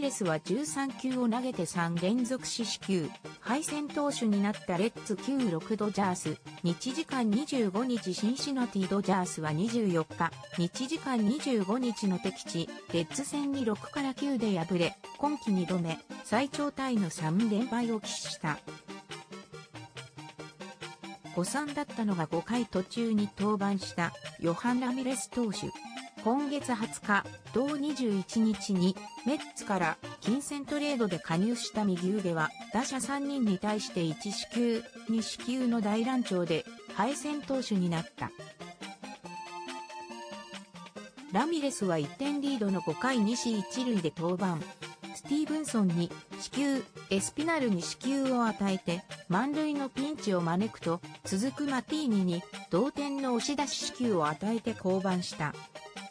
レスは13球を投げて3連続四死球。敗戦投手になったレッツ96ドジャース。日時間25日シンシナティドジャースは24日、日時間25日の敵地、レッズ戦に6から9で敗れ、今季2度目、最長タイの3連敗を喫した。誤算だったのが5回途中に登板したヨハン・ラミレス投手。今月20日、同21日にメッツから金銭トレードで加入した右腕は打者3人に対して1四球、2四球の大乱調で敗戦投手になった。ラミレスは1点リードの5回2死1塁で登板。スティーブンソンに四球、エスピナルに四球を与えて満塁のピンチを招くと、続くマティーニに同点の押し出し四球を与えて降板した。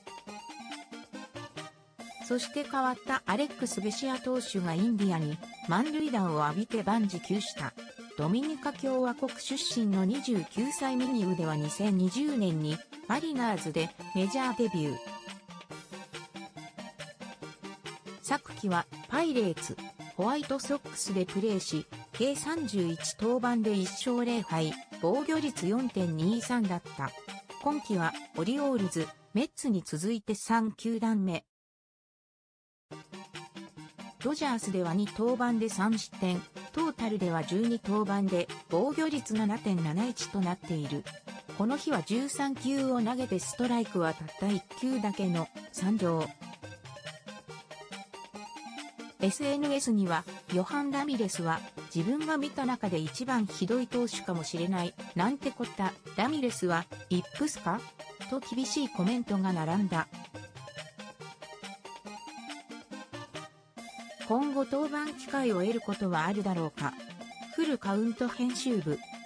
そして代わったアレックス・ベシア投手がインディアに満塁弾を浴びて万事休した。ドミニカ共和国出身の29歳右腕は2020年にマリナーズでメジャーデビュー。昨季はパイレーツ、ホワイトソックスでプレーし、計31登板で1勝0敗、防御率 4.23 だった。今季はオリオールズ、メッツに続いて3球団目。ドジャースでは2登板で3失点、トータルでは12登板で防御率 7.71 となっている。この日は13球を投げてストライクはたった1球だけの3乗。SNS には、ヨハン・ラミレスは自分が見た中で一番ひどい投手かもしれない、なんてこった、ラミレスはイップスかと厳しいコメントが並んだ。今後登板機会を得ることはあるだろうか。フルカウント編集部